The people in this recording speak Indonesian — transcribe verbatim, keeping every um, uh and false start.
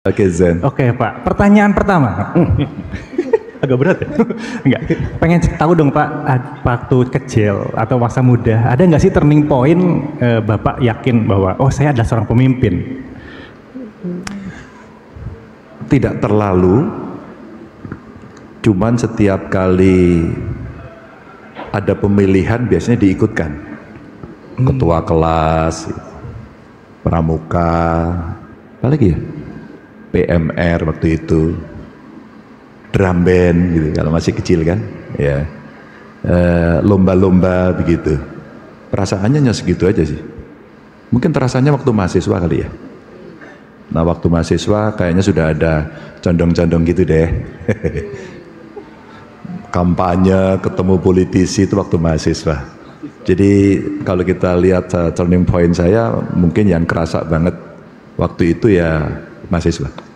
Oke Zen. Oke Pak, pertanyaan pertama. Agak berat ya? Enggak, pengen tahu dong Pak, waktu kecil atau masa muda, ada nggak sih turning point eh, Bapak yakin bahwa, oh saya adalah seorang pemimpin? Tidak terlalu, cuman setiap kali ada pemilihan biasanya diikutkan. Hmm. Ketua kelas, pramuka, apa lagi ya? P M R waktu itu, drum band gitu kalau masih kecil kan, ya lomba-lomba e, begitu. Perasaannya hanya segitu aja sih. Mungkin terasanya waktu mahasiswa kali ya. Nah waktu mahasiswa kayaknya sudah ada condong-condong gitu deh. Kampanye, ketemu politisi itu waktu mahasiswa. Jadi kalau kita lihat uh, turning point saya, mungkin yang kerasa banget waktu itu ya mahasiswa.